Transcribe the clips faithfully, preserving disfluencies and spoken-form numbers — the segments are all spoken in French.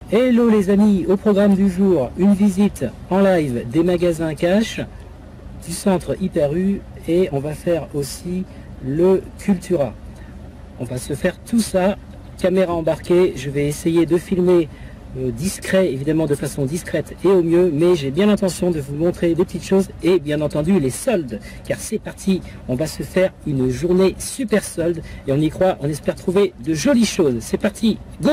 Hello les amis, au programme du jour, une visite en live des magasins Cash, du centre Hyper U et on va faire aussi le Cultura. On va se faire tout ça, caméra embarquée, je vais essayer de filmer euh, discret, évidemment de façon discrète et au mieux, mais j'ai bien l'intention de vous montrer des petites choses et bien entendu les soldes, car c'est parti, on va se faire une journée super solde et on y croit, on espère trouver de jolies choses. C'est parti, go!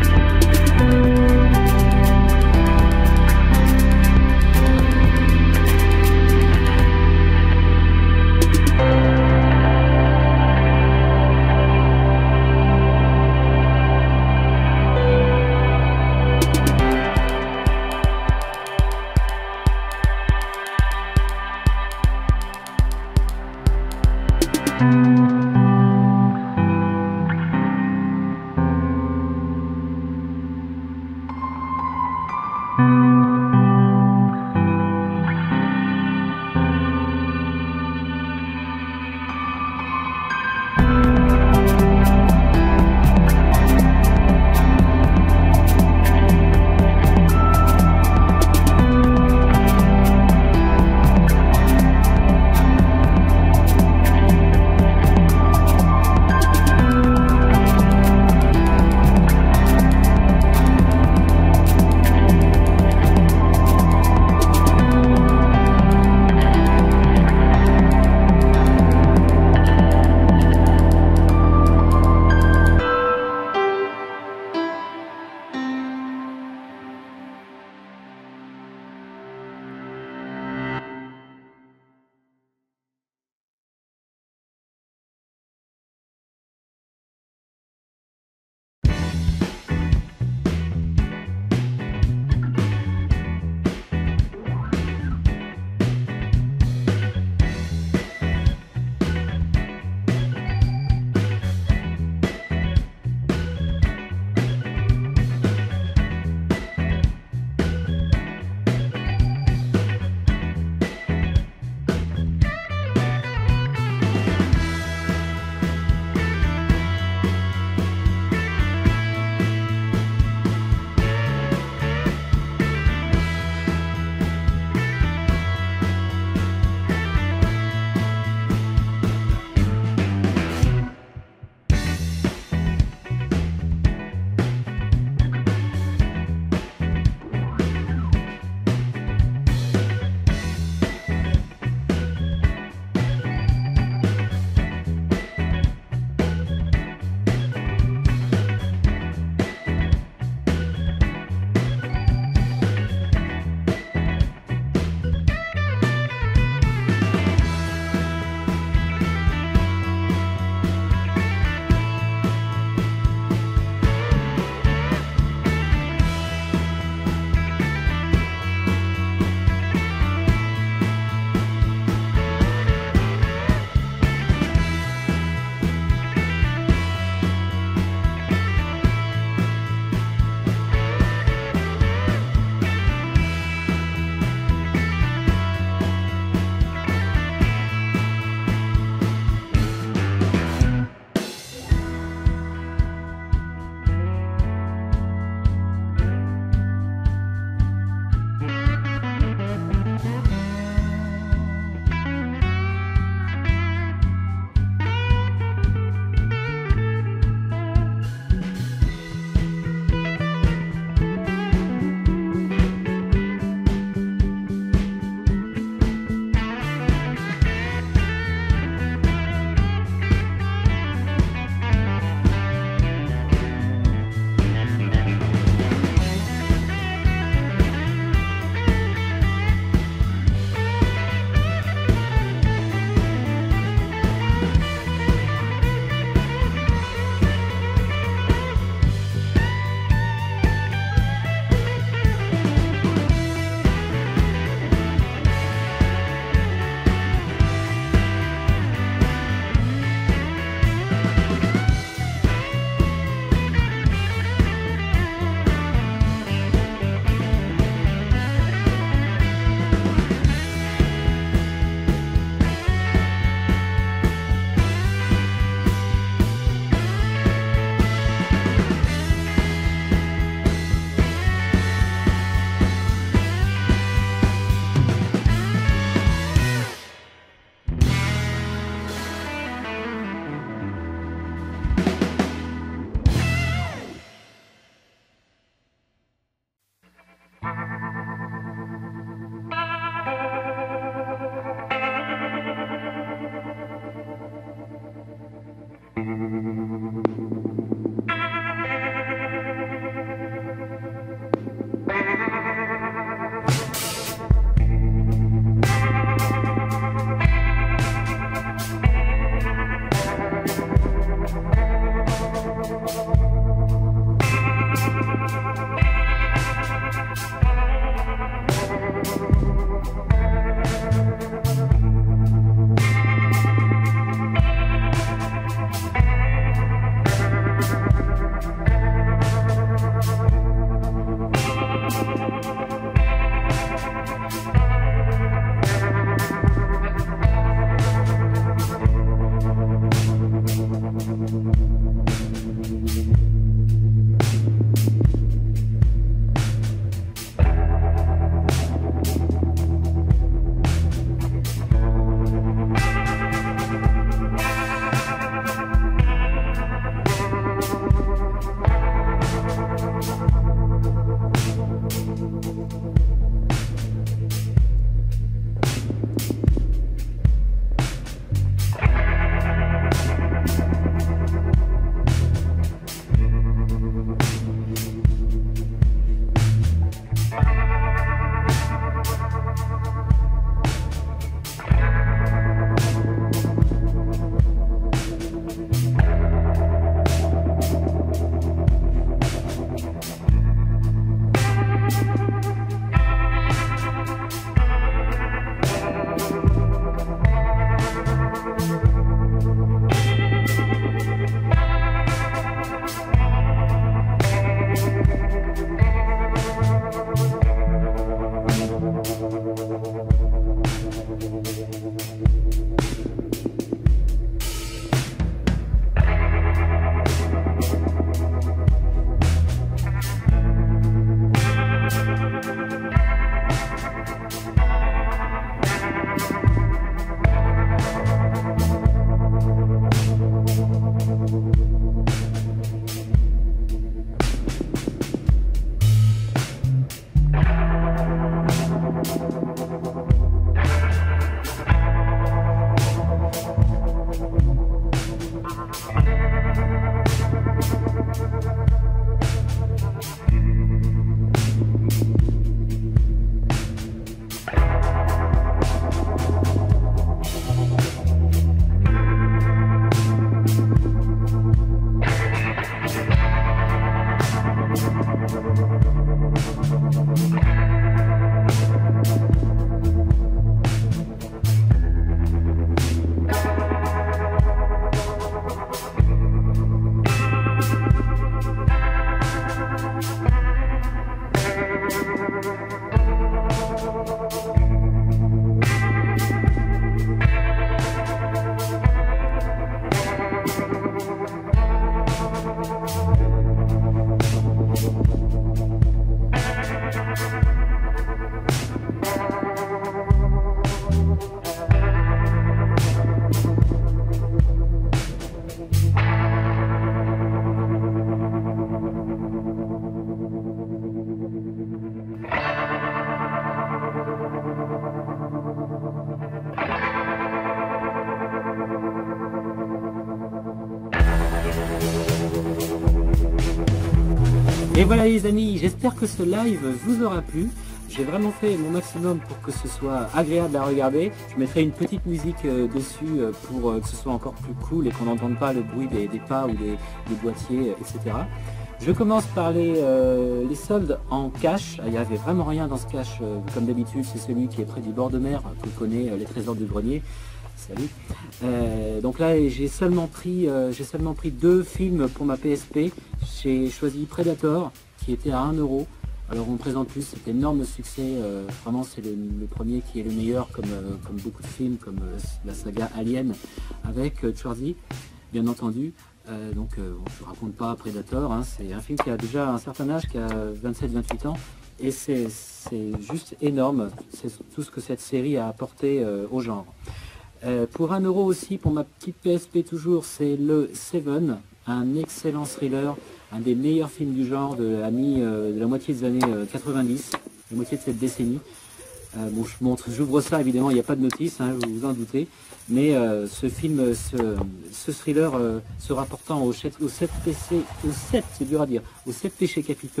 Et voilà les amis, j'espère que ce live vous aura plu. J'ai vraiment fait mon maximum pour que ce soit agréable à regarder. Je mettrai une petite musique euh, dessus euh, pour euh, que ce soit encore plus cool et qu'on n'entende pas le bruit des, des pas ou des, des boîtiers, et cetera. Je commence par les, euh, les soldes en cash. Il n'y avait vraiment rien dans ce cash. Euh, comme d'habitude, c'est celui qui est près du bord de mer, que connaît euh, les trésors du grenier. Salut. Euh, donc là, j'ai seulement pris, euh, j'ai seulement pris deux films pour ma P S P. J'ai choisi Predator, qui était à un euro. Alors on ne présente plus cet énorme succès. Euh, vraiment, c'est le, le premier qui est le meilleur, comme, euh, comme beaucoup de films, comme euh, la saga Alien, avec euh, Schwarzy, bien entendu. Euh, donc, euh, bon, je ne raconte pas Predator. Hein, c'est un film qui a déjà un certain âge, qui a vingt-sept vingt-huit ans. Et c'est juste énorme. C'est tout ce que cette série a apporté euh, au genre. Euh, pour un euro aussi, pour ma petite P S P toujours, c'est le Seven, un excellent thriller, un des meilleurs films du genre de la, mi, euh, de la moitié des années euh, quatre-vingt-dix, la moitié de cette décennie. Euh, bon, je montre, j'ouvre ça évidemment, il n'y a pas de notice, hein, vous vous en doutez, mais euh, ce film, ce, ce thriller euh, se rapportant aux sept, aux sept péchés, aux sept, c'est dur à dire, aux sept péchés capitaux,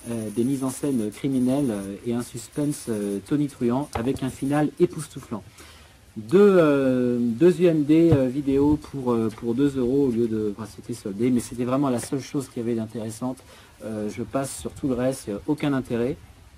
euh, des mises en scène criminelles et un suspense euh, tonitruant avec un final époustouflant. Deux, euh, deux U M D euh, vidéo pour, euh, pour deux euros au lieu de... Enfin, c'était soldé, mais c'était vraiment la seule chose qu'il y avait d'intéressante. Euh, je passe sur tout le reste, il n'y a aucun intérêt.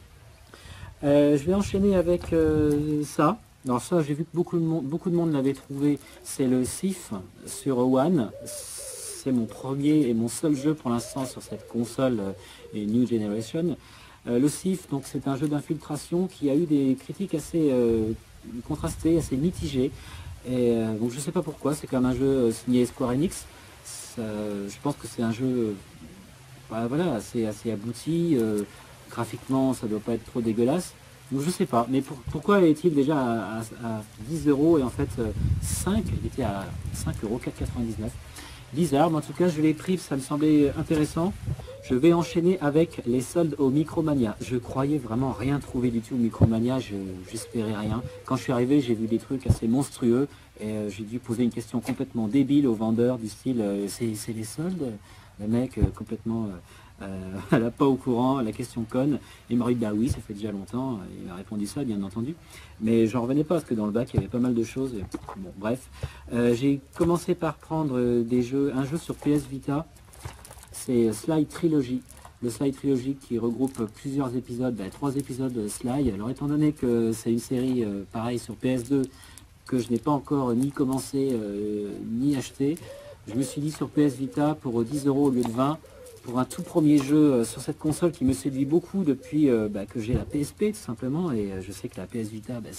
Euh, je vais enchaîner avec euh, ça. Alors ça, j'ai vu que beaucoup de monde, beaucoup de monde l'avait trouvé. C'est le S I F sur One. C'est mon premier et mon seul jeu pour l'instant sur cette console euh, et New Generation. Euh, le S I F, donc c'est un jeu d'infiltration qui a eu des critiques assez euh, contrastées, assez mitigées. Et euh, donc je sais pas pourquoi. C'est quand même un jeu euh, signé Square Enix. Ça, je pense que c'est un jeu, euh, bah, voilà, assez, assez abouti. Euh, graphiquement, ça doit pas être trop dégueulasse. Donc je sais pas, mais pour, pourquoi est-il déjà à, à, à dix euros et en fait euh, cinq, il était à cinq euros, quatre euros quatre-vingt-dix-neuf. Bizarre, mais en tout cas je l'ai pris, ça me semblait intéressant. Je vais enchaîner avec les soldes au Micromania. Je croyais vraiment rien trouver du tout au Micromania, j'espérais rien. Quand je suis arrivé, j'ai vu des trucs assez monstrueux et euh, j'ai dû poser une question complètement débile au vendeur du style euh, c'est les soldes? Le mec euh, complètement... Euh, Euh, elle n'a pas au courant, la question conne. Il m'a dit bah oui, ça fait déjà longtemps. Il m'a répondu ça, bien entendu. Mais j'en revenais pas parce que dans le bac il y avait pas mal de choses. Et, bon, bref, euh, j'ai commencé par prendre des jeux, un jeu sur P S Vita. C'est Sly Trilogy. Le Sly Trilogy qui regroupe plusieurs épisodes, bah, trois épisodes Sly. Alors étant donné que c'est une série euh, pareil sur P S deux que je n'ai pas encore ni commencé euh, ni acheté, je me suis dit sur P S Vita pour dix euros au lieu de vingt. Pour un tout premier jeu euh, sur cette console qui me séduit beaucoup depuis euh, bah, que j'ai la P S P tout simplement, et euh, je sais que la P S Vita bah,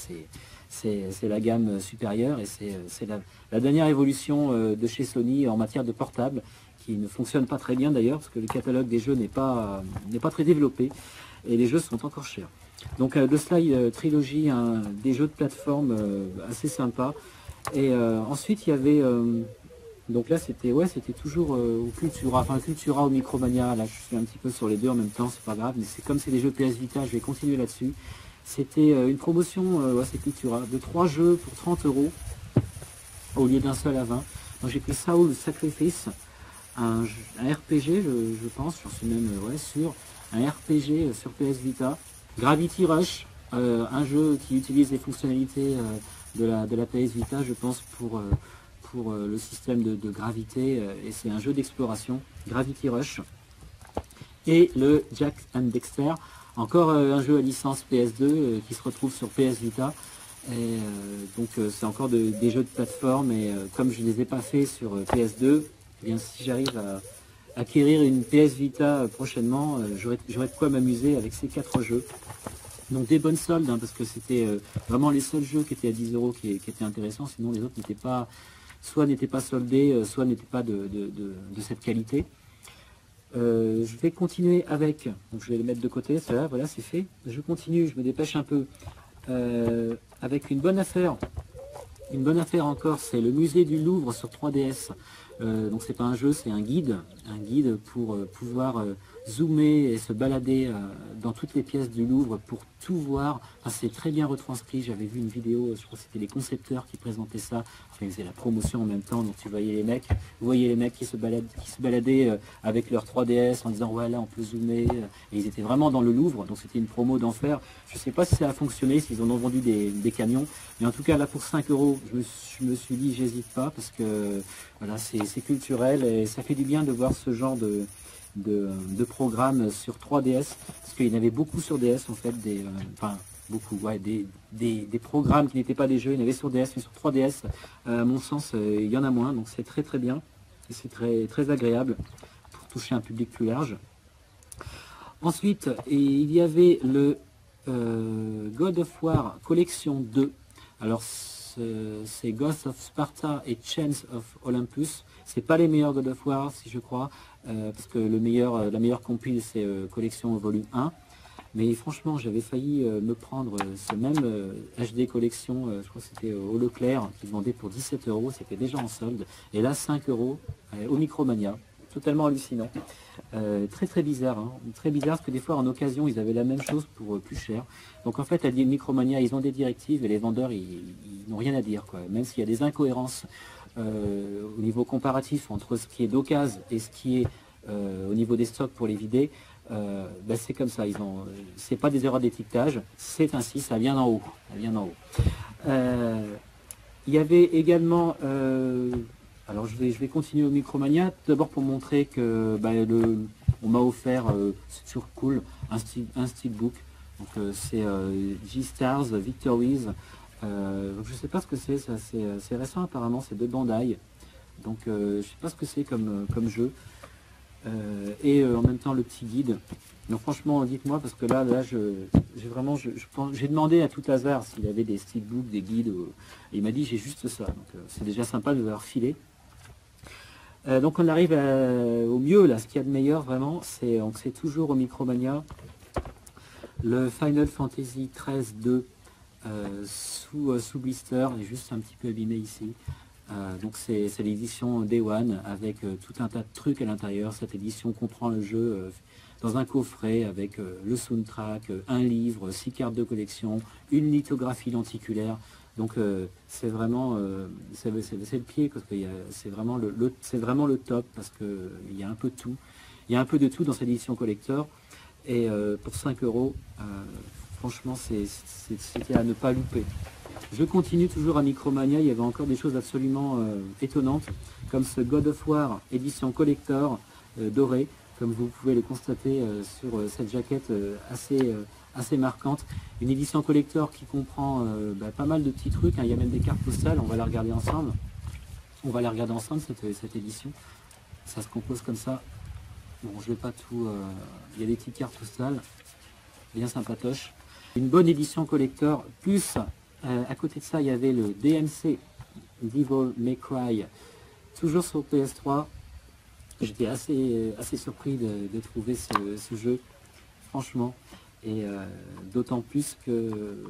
c'est la gamme supérieure et c'est la, la dernière évolution euh, de chez Sony en matière de portable qui ne fonctionne pas très bien d'ailleurs parce que le catalogue des jeux n'est pas, euh, n'est pas très développé et les jeux sont encore chers. Donc euh, de Sly euh, Trilogy, hein, des jeux de plateforme euh, assez sympas, et euh, ensuite il y avait... Euh, donc là c'était ouais c'était toujours euh, au Cultura, enfin Cultura au Micromania, là je suis un petit peu sur les deux en même temps, c'est pas grave, mais c'est comme c'est des jeux P S Vita, je vais continuer là-dessus. C'était euh, une promotion, euh, ouais c'est Cultura, de trois jeux pour trente euros au lieu d'un seul à vingt. Donc j'ai pris Saul Sacrifice, un, un R P G je, je pense, j'en suis même euh, ouais sûr, un R P G sur P S Vita. Gravity Rush, euh, un jeu qui utilise les fonctionnalités euh, de, la, de la P S Vita je pense pour... Euh, pour le système de, de gravité, et c'est un jeu d'exploration, Gravity Rush, et le Jack and Dexter, encore un jeu à licence P S deux qui se retrouve sur P S Vita, et euh, donc c'est encore de, des jeux de plateforme, et euh, comme je ne les ai pas fait sur P S deux, eh bien si j'arrive à acquérir une P S Vita prochainement, euh, j'aurai de quoi m'amuser avec ces quatre jeux. Donc des bonnes soldes, hein, parce que c'était euh, vraiment les seuls jeux qui étaient à dix euros qui, qui étaient intéressants, sinon les autres n'étaient pas... soit n'était pas soldé, soit n'était pas de, de, de, de cette qualité. Euh, je vais continuer avec, donc je vais les mettre de côté, cela, voilà, c'est fait. Je continue, je me dépêche un peu, euh, avec une bonne affaire. Une bonne affaire encore, c'est le musée du Louvre sur trois D S. Euh, donc c'est pas un jeu, c'est un guide, un guide pour euh, pouvoir euh, zoomer et se balader euh, dans toutes les pièces du Louvre pour tout voir. Enfin, c'est très bien retranscrit. J'avais vu une vidéo, je crois que c'était les concepteurs qui présentaient ça. Enfin, ils faisaient la promotion en même temps, donc tu voyais les mecs, vous voyez les mecs qui se baladent, qui se baladaient euh, avec leur trois D S en disant ouais là on peut zoomer. Et ils étaient vraiment dans le Louvre, donc c'était une promo d'enfer. Je sais pas si ça a fonctionné, s'ils en ont vendu des, des camions, mais en tout cas là pour cinq euros, je me, je me suis dit j'hésite pas parce que voilà c'est culturel et ça fait du bien de voir ce genre de De, de programmes sur trois D S, parce qu'il y en avait beaucoup sur D S en fait, des, euh, enfin beaucoup, ouais, des, des, des programmes qui n'étaient pas des jeux, il y en avait sur D S, mais sur trois D S, euh, à mon sens, euh, il y en a moins, donc c'est très très bien, et c'est très, très agréable pour toucher un public plus large. Ensuite, et il y avait le euh, God of War Collection deux, alors c'est Ghost of Sparta et Chains of Olympus. C'est pas les meilleurs God of War, si je crois, euh, parce que le meilleur, euh, la meilleure compile, c'est euh, Collection volume un. Mais franchement, j'avais failli euh, me prendre euh, ce même euh, H D Collection, euh, je crois que c'était euh, au Leclerc, qui vendait pour dix-sept euros, c'était déjà en solde. Et là, cinq euros, euh, au Micromania. Totalement hallucinant. Euh, très très bizarre, hein. Très bizarre parce que des fois en occasion ils avaient la même chose pour euh, plus cher. Donc en fait à Micromania ils ont des directives et les vendeurs ils, ils n'ont rien à dire quoi. Même s'il y a des incohérences euh, au niveau comparatif entre ce qui est d'occasion et ce qui est euh, au niveau des stocks pour les vider, euh, ben c'est comme ça. Ils ont, c'est pas des erreurs d'étiquetage, c'est ainsi, ça vient d'en haut. Ça vient d'en haut. Euh, il y avait également, euh, alors je vais, je vais continuer au Micromania, d'abord pour montrer que ben, le, on m'a offert, euh, c'est toujours cool, un, style, un steelbook. Donc euh, c'est euh, G-Stars Victories. Euh, je ne sais pas ce que c'est, ça c'est récent apparemment, c'est de Bandai. Donc euh, je ne sais pas ce que c'est comme, comme jeu. Euh, et euh, en même temps le petit guide. Donc franchement dites-moi parce que là, là je j'ai vraiment je, je j'ai demandé à tout hasard s'il avait des steelbooks, des guides. Euh, et il m'a dit j'ai juste ça. Donc euh, c'est déjà sympa de leur filer. Euh, donc on arrive à, au mieux là, ce qu'il y a de meilleur vraiment, c'est on sait toujours au Micromania. Le Final Fantasy treize deux euh, sous, euh, sous blister, est juste un petit peu abîmé ici. Euh, donc c'est l'édition Day One avec euh, tout un tas de trucs à l'intérieur. Cette édition comprend le jeu euh, dans un coffret avec euh, le soundtrack, euh, un livre, six cartes de collection, une lithographie lenticulaire. Donc euh, c'est vraiment euh, c'est le pied parce que c'est vraiment le, le c'est vraiment le top parce que il y a un peu de tout. Il y a un peu de tout dans cette édition collector. Et euh, pour cinq euros, euh, franchement, c'était à ne pas louper. Je continue toujours à Micromania, il y avait encore des choses absolument euh, étonnantes, comme ce God of War édition collector euh, doré, comme vous pouvez le constater euh, sur euh, cette jaquette euh, assez, euh, assez marquante. Une édition collector qui comprend euh, bah, pas mal de petits trucs, hein. Il y a même des cartes postales, on va la regarder ensemble. On va la regarder ensemble, cette, cette édition. Ça se compose comme ça. Bon, je vais pas tout... Euh, il y a des petites cartes postales, bien sympatoches. Une bonne édition collector, plus euh, à côté de ça, il y avait le D M C, Devil May Cry, toujours sur P S trois. J'étais assez, assez surpris de, de trouver ce, ce jeu, franchement. Et euh, d'autant plus que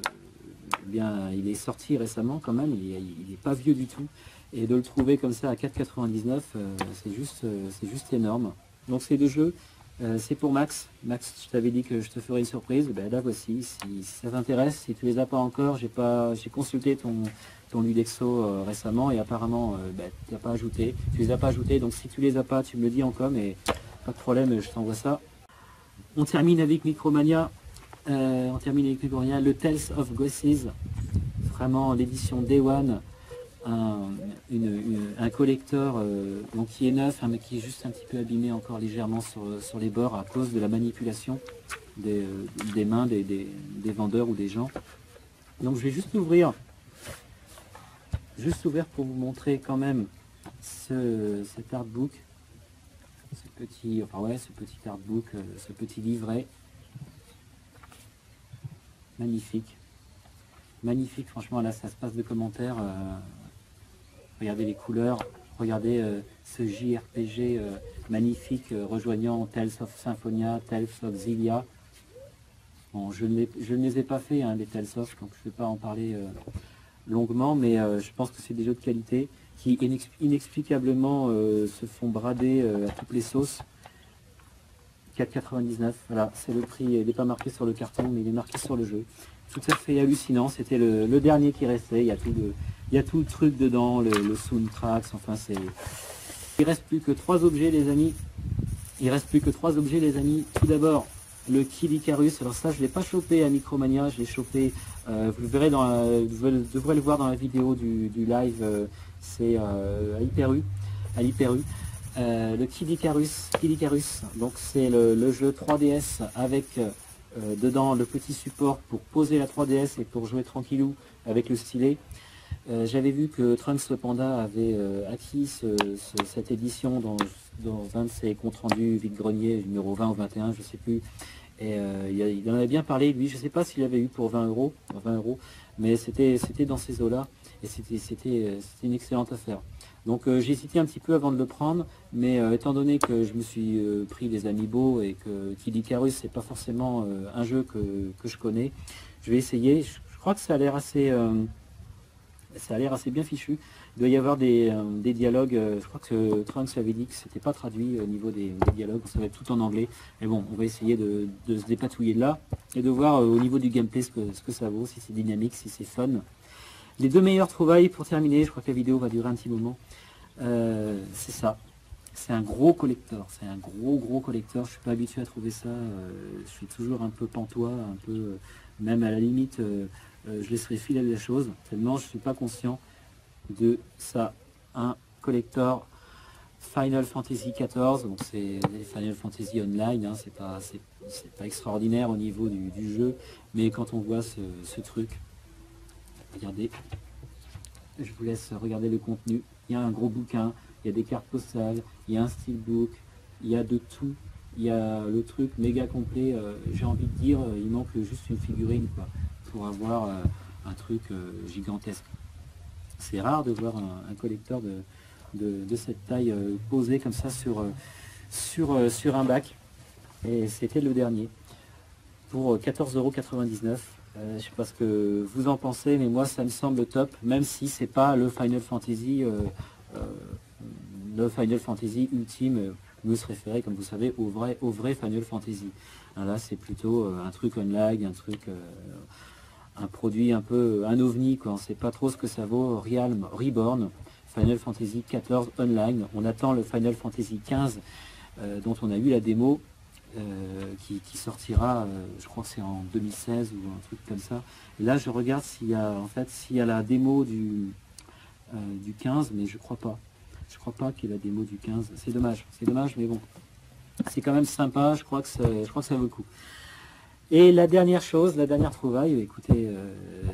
eh bien, il est sorti récemment quand même, il n'est pas vieux du tout. Et de le trouver comme ça à quatre euros quatre-vingt-dix-neuf, euh, c'est juste, euh, c'est juste énorme. Donc ces deux jeux, euh, c'est pour Max. Max, je t'avais dit que je te ferais une surprise. Ben là voici, si, si ça t'intéresse, si tu les as pas encore, j'ai pas, j'ai consulté ton, ton Ludexo euh, récemment et apparemment euh, ben, tu n'as pas ajouté. Tu les as pas ajoutés, donc si tu les as pas, tu me le dis encore, mais pas de problème, je t'envoie ça. On termine avec Micromania. Euh, on termine avec Micromania, le Tales of Ghosts, vraiment l'édition Day One. Un, une, une, un collector euh, donc qui est neuf, hein, mais qui est juste un petit peu abîmé encore légèrement sur, sur les bords à cause de la manipulation des, euh, des mains des, des, des vendeurs ou des gens. Donc je vais juste ouvrir, juste ouvrir pour vous montrer quand même ce, cet artbook, ce petit, enfin ouais, ce petit artbook, euh, ce petit livret, magnifique, magnifique. Franchement là, ça se passe de commentaires. Euh, Regardez les couleurs, regardez euh, ce J R P G euh, magnifique euh, rejoignant Tales of Symphonia, Tales of Xillia. Bon, je ne, je ne les ai pas fait, hein, les Tales of, donc je ne vais pas en parler euh, longuement, mais euh, je pense que c'est des jeux de qualité qui inex inexplicablement euh, se font brader euh, à toutes les sauces. quatre euros quatre-vingt-dix-neuf, voilà, c'est le prix, il n'est pas marqué sur le carton, mais il est marqué sur le jeu. Tout à fait hallucinant, c'était le, le dernier qui restait, il y a tout le, il y a tout le truc dedans, le, le soundtrack, enfin c'est... Il reste plus que trois objets les amis, il reste plus que trois objets les amis. Tout d'abord, le Kid Icarus, alors ça je ne l'ai pas chopé à Micromania, je l'ai chopé, euh, vous, le verrez dans la, vous devrez le voir dans la vidéo du, du live, euh, c'est euh, à Hyper U, à l'Hyper U. Euh, le Kid Icarus, Kid Icarus, donc c'est le, le jeu trois D S avec euh, dedans le petit support pour poser la trois D S et pour jouer tranquillou avec le stylet. Euh, J'avais vu que Trunks le Panda avait euh, acquis ce, ce, cette édition dans, dans un de ses comptes rendus vide-grenier, numéro vingt ou vingt et un, je sais plus. Et euh, il, a, il en avait bien parlé, lui, je sais pas s'il avait eu pour vingt euros, vingt euros, mais c'était dans ces eaux-là, et c'était une excellente affaire. Donc euh, j'ai hésité un petit peu avant de le prendre, mais euh, étant donné que je me suis euh, pris les Amiibo et que Kid Icarus c'est pas forcément euh, un jeu que, que je connais, je vais essayer. Je, je crois que ça a l'air assez, euh, ça a l'air assez bien fichu. Il doit y avoir des, euh, des dialogues. Euh, je crois que Trunks avait dit que c'était pas traduit au niveau des, des dialogues, ça va être tout en anglais. Mais bon, on va essayer de, de se dépatouiller de là et de voir euh, au niveau du gameplay ce que, ce que ça vaut, si c'est dynamique, si c'est fun. Les deux meilleures trouvailles pour terminer, je crois que la vidéo va durer un petit moment, euh, c'est ça. c'est un gros collector, c'est un gros gros collector. Je suis pas habitué à trouver ça, euh, je suis toujours un peu pantois, un peu, euh, même à la limite, euh, euh, je laisserai filer les choses, tellement je suis pas conscient de ça. Un collector Final Fantasy quatorze, donc c'est Final Fantasy Online, hein, c'est pas, c'est, c'est pas extraordinaire au niveau du, du jeu, mais quand on voit ce, ce truc, regardez, je vous laisse regarder le contenu. Il y a un gros bouquin, il y a des cartes postales, il y a un steelbook, il y a de tout, il y a le truc méga complet, euh, j'ai envie de dire, il manque juste une figurine quoi, pour avoir euh, un truc euh, gigantesque. C'est rare de voir un, un collecteur de, de, de cette taille euh, posé comme ça sur, euh, sur, euh, sur un bac, et c'était le dernier, pour quatorze euros quatre-vingt-dix-neuf. Euh, je sais pas ce que vous en pensez, mais moi ça me semble top, même si c'est pas le Final Fantasy, euh, euh, le Final Fantasy ultime, euh, me se référer, comme vous savez, au vrai, au vrai Final Fantasy. Hein, là c'est plutôt euh, un truc online, un truc, euh, un produit un peu, un ovni, quoi. On sait pas trop ce que ça vaut. Realm Reborn, Final Fantasy quatorze Online. On attend le Final Fantasy quinze, euh, dont on a eu la démo. Euh, qui, qui sortira, euh, je crois que c'est en deux mille seize ou un truc comme ça. Et là, je regarde s'il y a en fait s'il y a la démo du euh, du quinze, mais je crois pas. Je crois pas qu'il y ait la démo du quinze. C'est dommage, c'est dommage, mais bon, c'est quand même sympa. Je crois que je crois que ça vaut le coup. Et la dernière chose, la dernière trouvaille, écoutez, euh,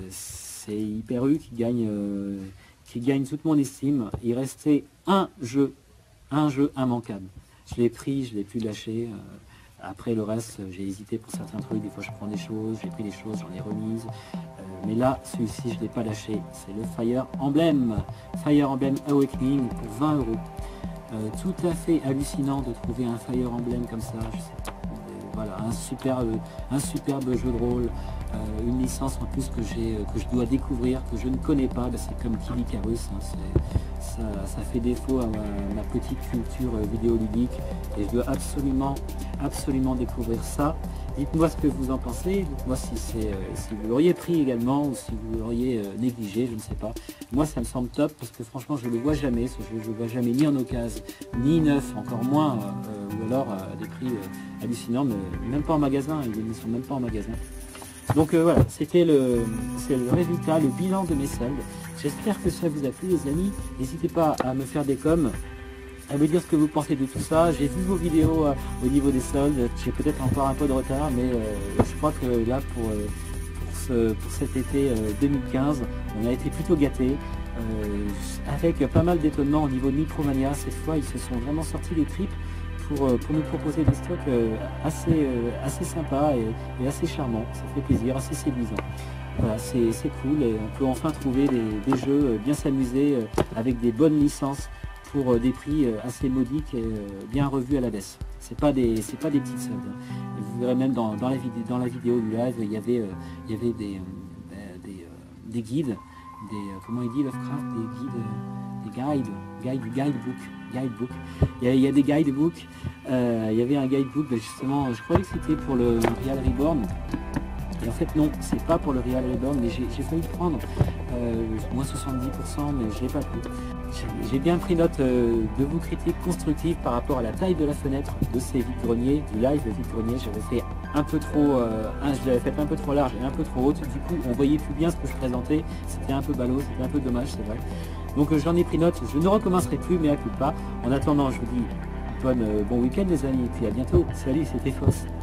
c'est Hyper U qui gagne, euh, qui gagne toute mon estime. Il restait un jeu, un jeu immanquable. Je l'ai pris, je l'ai plus lâché. Euh, Après le reste, j'ai hésité pour certains trucs, des fois je prends des choses, j'ai pris des choses, j'en ai remises. Euh, mais là, celui-ci, je ne l'ai pas lâché. C'est le Fire Emblem. Fire Emblem Awakening pour vingt euros. Euh, tout à fait hallucinant de trouver un Fire Emblem comme ça. Je sais pas. Euh, voilà, un superbe, un superbe jeu de rôle. Euh, une licence en plus que, j'ai, que je dois découvrir, que je ne connais pas. Ben, c'est comme Kid Icarus. Hein, ça, ça fait défaut à ma, ma petite culture vidéoludique. Et je dois absolument... absolument découvrir ça. Dites-moi ce que vous en pensez, dites-moi si, c'est, euh, si vous l'auriez pris également ou si vous l'auriez euh, négligé, je ne sais pas. Moi ça me semble top parce que franchement je ne le vois jamais, ce jeu, je ne le vois jamais ni en occasion, ni neuf, encore moins, euh, ou alors à des prix euh, hallucinants, mais même pas en magasin, ils ne sont même pas en magasin. Donc euh, voilà, c'était le, c'est le résultat, le bilan de mes soldes. J'espère que ça vous a plu les amis, n'hésitez pas à me faire des coms, à me dire ce que vous pensez de tout ça. J'ai vu vos vidéos euh, au niveau des soldes, j'ai peut-être encore un peu de retard, mais euh, je crois que là pour, euh, pour, ce, pour cet été euh, deux mille quinze, on a été plutôt gâtés, euh, avec pas mal d'étonnements au niveau de Micromania. Cette fois ils se sont vraiment sortis des tripes pour, euh, pour nous proposer des stocks euh, assez, euh, assez sympas et, et assez charmants, ça fait plaisir, assez séduisant. Voilà, c'est, c'est cool et on peut enfin trouver des, des jeux, euh, bien s'amuser euh, avec des bonnes licences pour des prix assez modiques et bien revus à la baisse. C'est pas des c'est pas des petites soldes. Et vous verrez même dans, dans, la vidéo, dans la vidéo du live, il y avait, euh, il y avait des, euh, des, euh, des guides, des euh, comment il dit Lovecraft, des guides, euh, des guides, guide, guidebook, guidebook. Il y a, il y a des guidebooks. Euh, il y avait un guidebook, justement, je croyais que c'était pour le Real Reborn. Et en fait non, c'est pas pour le Real Reborn, mais j'ai, j'ai failli le prendre, euh, moins soixante-dix pour cent, mais je l'ai pas pris. J'ai, j'ai bien pris note euh, de vos critiques constructives par rapport à la taille de la fenêtre de ces vide-greniers, du live vide-grenier. J'avais fait un peu trop, euh, un, je l'avais fait un peu trop large et un peu trop haute. Du coup, on voyait plus bien ce que je présentais. C'était un peu ballot, c'était un peu dommage, c'est vrai. Donc euh, j'en ai pris note. Je ne recommencerai plus, mais à coup de pas. En attendant, je vous dis bonne, euh, bon week-end les amis, et puis à bientôt. Salut, c'était Fausse.